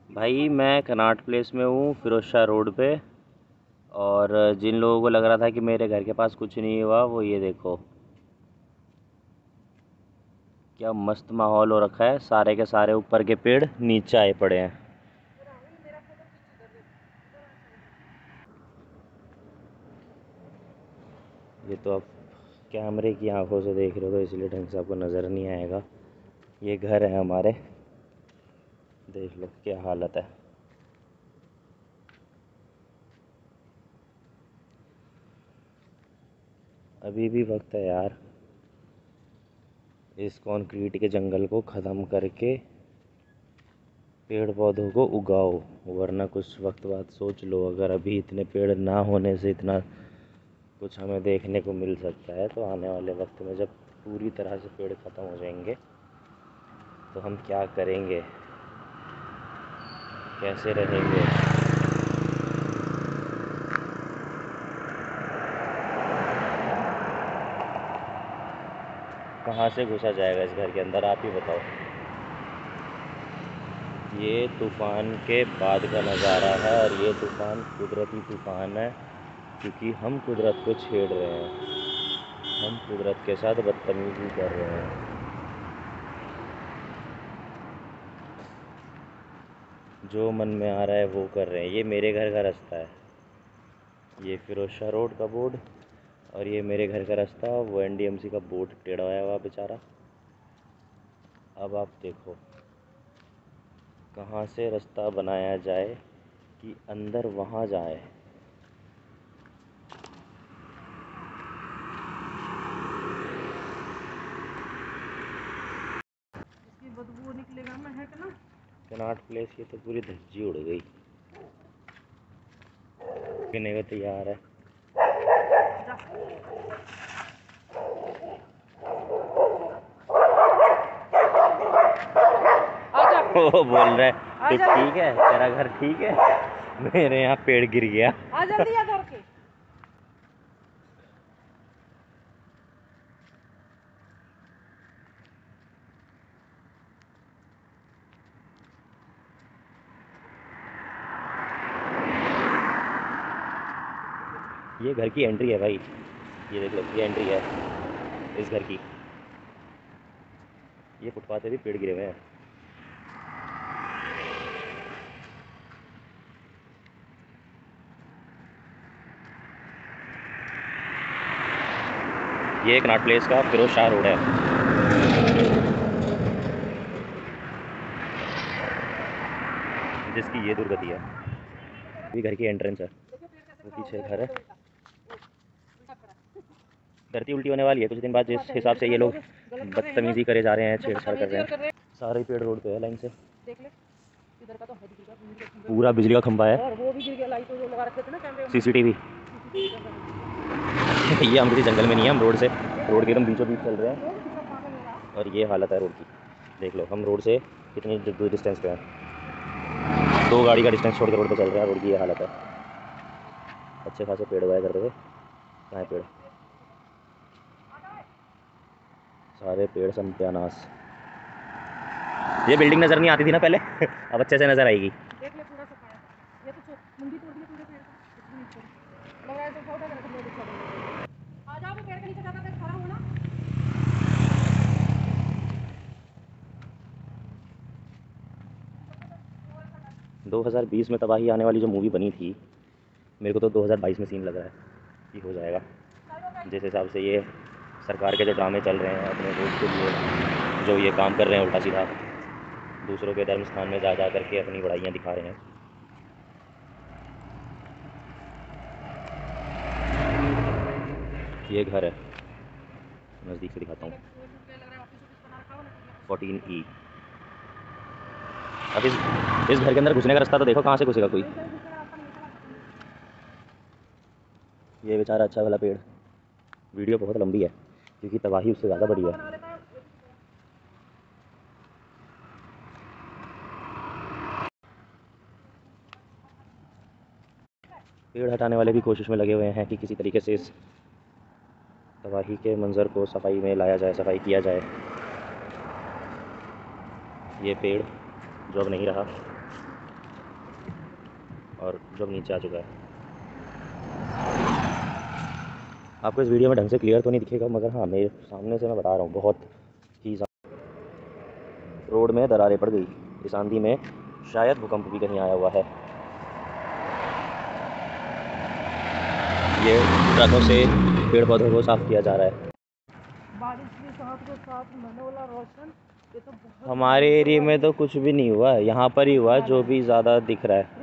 भाई मैं Connaught place में हूँ, फिरोज शाह रोड पे। और जिन लोगों को लग रहा था कि मेरे घर के पास कुछ नहीं हुआ, वो ये देखो क्या मस्त माहौल हो रखा है। सारे के सारे ऊपर के पेड़ नीचे आए पड़े हैं। ये तो आप कैमरे की आंखों से देख रहे हो तो इसलिए ढंग से आपको नज़र नहीं आएगा। ये घर है हमारे, देख लो क्या हालत है। अभी भी वक्त है यार, इस कंक्रीट के जंगल को ख़त्म करके पेड़ पौधों को उगाओ, वरना कुछ वक्त बाद सोच लो, अगर अभी इतने पेड़ ना होने से इतना कुछ हमें देखने को मिल सकता है, तो आने वाले वक्त में जब पूरी तरह से पेड़ ख़त्म हो जाएंगे तो हम क्या करेंगे, कैसे रहेंगे। कहाँ से घुसा जाएगा इस घर के अंदर, आप ही बताओ। ये तूफ़ान के बाद का नज़ारा है, और ये तूफ़ान कुदरती तूफ़ान है, क्योंकि हम कुदरत को छेड़ रहे हैं, हम कुदरत के साथ बदतमीज़ी कर रहे हैं। जो मन में आ रहा है वो कर रहे हैं। ये मेरे घर का रास्ता है, ये फिरोज शाह रोड का बोर्ड, और ये मेरे घर का रास्ता, वो एनडीएमसी का बोर्ड टेढ़ा हुआ हुआ बेचारा। अब आप देखो कहाँ से रास्ता बनाया जाए कि अंदर वहाँ जाए। इसकी बदबू निकलेगा महक ना। कनॉट प्लेस की तो पूरी धज्जी उड़ गई, पीने को तैयार है। आजा वो बोल रहा है तो आजा ठीक है, तेरा घर ठीक है, मेरे यहाँ पेड़ गिर गया। आ जल्दी आ दौड़ के। ये घर की एंट्री है भाई, ये देख लो, ये एंट्री है इस घर की। ये फुटपाथ पे भी पेड़ गिरे हुए हैं। ये कनॉट प्लेस का फिरोज शाह रोड है, जिसकी ये दुर्गति है। ये घर की एंट्रेंस है, वो पीछे घर है। धरती उल्टी होने वाली है कुछ दिन बाद, जिस हिसाब से ये लोग बदतमीजी करे जा रहे हैं, छेड़छाड़ कर रहे हैं। सारे पेड़ रोड पे है लाइन से। देख ले इधर का तो है बिजली का, पूरा बिजली का खंभा है, और वो भी गिर गया। लाइट जो लगा रखे थे ना कैमरे में, सीसीटीवी। ये हम किसी जंगल में नहीं है, हम रोड से, रोड के एकदम बीचों बीच चल रहे हैं, और ये हालत है रोड की। देख लो हम रोड से कितनी दूर डिस्टेंस पे हैं, 2 गाड़ी का डिस्टेंस छोड़ के रोड पे चल रहे हैं। रोड की ये हालत है। अच्छे खासे पेड़ उगाया करते थे, कहाँ है पेड़, सारे पेड़ सत्यानाश। ये बिल्डिंग नज़र नहीं आती थी ना पहले, अब अच्छे से नज़र आएगी। देख ले पूरा सफाया। ये तो मुंडी तोड़ दिए पूरे पेड़ का, कुछ भी नहीं छोड़ा। लग रहा है तो छोटा कर दिया छोटा। आ जाओ वो पेड़ के नीचे जाकर खड़ा हो ना। 2020 में तबाही आने वाली जो मूवी बनी थी, मेरे को तो 2022 में सीन लग रहा है कि हो जाएगा। जिस हिसाब से ये सरकार के जो ड्रामे चल रहे हैं अपने वोट के लिए, जो ये काम कर रहे हैं उल्टा सीधा, दूसरों के धर्म स्थान में जा जा करके अपनी बड़ाइयाँ दिखा रहे हैं। ये घर है, नज़दीक से दिखाता हूँ, 14E। अब इस घर के अंदर घुसने का रास्ता तो देखो, कहाँ से घुसेगा कोई। ये बेचारा अच्छा वाला पेड़, वीडियो बहुत लंबी है क्योंकि तबाही उससे ज़्यादा बड़ी है। पेड़ हटाने वाले भी कोशिश में लगे हुए हैं कि किसी तरीके से इस तबाही के मंज़र को सफाई में लाया जाए, सफाई किया जाए। ये पेड़ जो अब नहीं रहा, और जो नीचे आ चुका है। आपको इस वीडियो में ढंग से क्लियर तो नहीं दिखेगा, मगर हाँ मेरे सामने से मैं बता रहा हूँ बहुत ही रोड में दरारें पड़ गई। इस आंधी में शायद भूकंप भी कहीं आया हुआ है। ये ट्रकों से पेड़ पौधों को साफ किया जा रहा है। बारिश के साथ मनोला रोशन, ये तो बहुत हमारे एरिया में तो कुछ भी नहीं हुआ है, यहाँ पर ही हुआ है जो भी ज़्यादा दिख रहा है।